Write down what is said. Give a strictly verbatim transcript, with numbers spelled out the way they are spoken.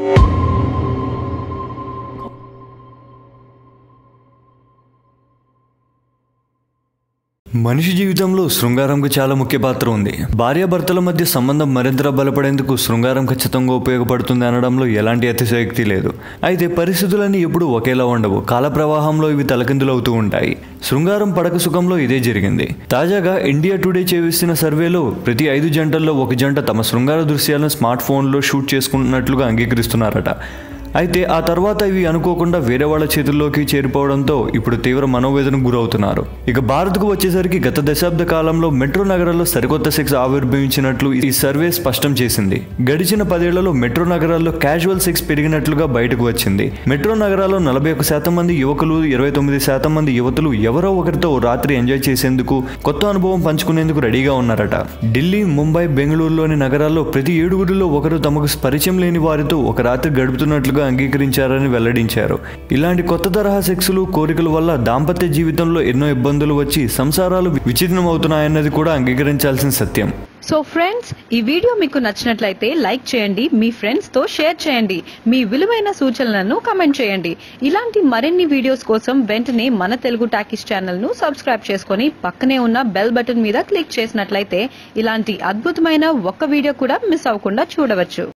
మనిషి జీవితంలో శృంగారంకు చాలా ముఖ్య పాత్ర ఉంది. భార్యాభర్తల మధ్య సంబంధం మరింత బలపడేందుకు శృంగారం ఖచ్చితంగా ఉపయోగపడుతుంది అనడంలో ఎలాంటి అతిశయోక్తి లేదు. అయితే పరిస్థితులన్నీ ఎప్పుడూ ఒకేలా ఉండవు. కాల ప్రవాహంలో ఇవి తలకిందులవుతూ ఉంటాయి. శృంగారం పడక సుఖంలో ఇదే జరిగింది. తాజాగా ఇండియా టుడే చేసిన సర్వేలో ప్రతి ఐదు జంటల్లో ఒక జంట తమ శృంగార దృశ్యాలను స్మార్ట్ ఫోన్లో షూట్ చేసుకున్నట్లుగా అంగీకరిస్తున్నారట. అయితే ఆ తర్వాత ఇవి అనుకోకుండా వేరే వాళ్ళ చేతుల్లోకి చేరిపోవడంతో ఇప్పుడు తీవ్ర మనోవేదనకు గురవుతున్నారు. ఇక భారత్కు వచ్చేసరికి గత దశాబ్ద కాలంలో మెట్రో నగరాల్లో సరికొత్త సెక్స్ ఆవిర్భవించినట్లు ఈ సర్వే స్పష్టం చేసింది. గడిచిన పదేళ్లలో మెట్రో నగరాల్లో క్యాజువల్ సెక్స్ పెరిగినట్లుగా బయటకు వచ్చింది. మెట్రో నగరాల్లో నలభై ఒక శాతం మంది యువకులు, ఇరవై తొమ్మిది శాతం మంది యువతులు ఎవరో ఒకరితో రాత్రి ఎంజాయ్ చేసేందుకు, కొత్త అనుభవం పంచుకునేందుకు రెడీగా ఉన్నారట. ఢిల్లీ, ముంబై, బెంగళూరులోని నగరాల్లో ప్రతి ఏడుగురిలో ఒకరు తమకు పరిచయం లేని వారితో ఒక రాత్రి గడుపుతున్నట్లుగా అంగీకరించారని వెల్లడించారు. ఇలాంటి కొత్త తరహా సెక్సులు, కోరికల వల్ల దాంపత్య జీవితంలో ఎన్నో ఇబ్బందులు వచ్చి సంసారాలు విచ్ఛిన్నం అవుతున్నాయన్నది కూడా అంగీకరించాల్సిన సత్యం. సో ఫ్రెండ్స్, ఈ వీడియో మీకు నచ్చినట్లయితే లైక్ చేయండి, మీ ఫ్రెండ్స్ తో షేర్ చేయండి, మీ విలువైన సూచనలను కామెంట్ చేయండి. ఇలాంటి మరిన్ని వీడియోస్ కోసం వెంటనే మన తెలుగు టాకీస్ ఛానల్ ను సబ్స్క్రైబ్ చేసుకుని పక్కనే ఉన్న బెల్ బటన్ మీద క్లిక్ చేసినట్లయితే ఇలాంటి అద్భుతమైన ఒక్క వీడియో కూడా మిస్ అవ్వకుండా చూడవచ్చు.